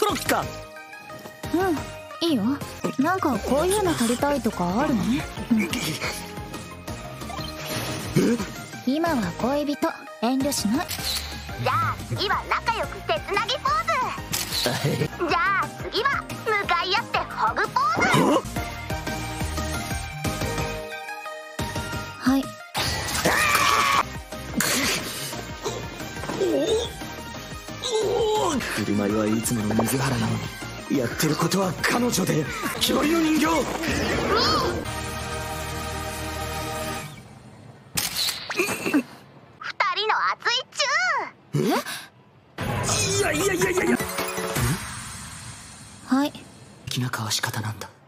そっか。 うん、いいよ。なんかこういうの取りたいとかあるの？今は恋人、遠慮しない。 じゃあ次は仲良く手つなぎポーズ。じゃあ次は向かい合ってハグポーズ。 はい。 振る舞いはいつもの水原なのに、やってることは彼女で決まりの人形。 二人の熱いチュー。 いやいやいやいやいや。 はい。 気な交わし方なんだ。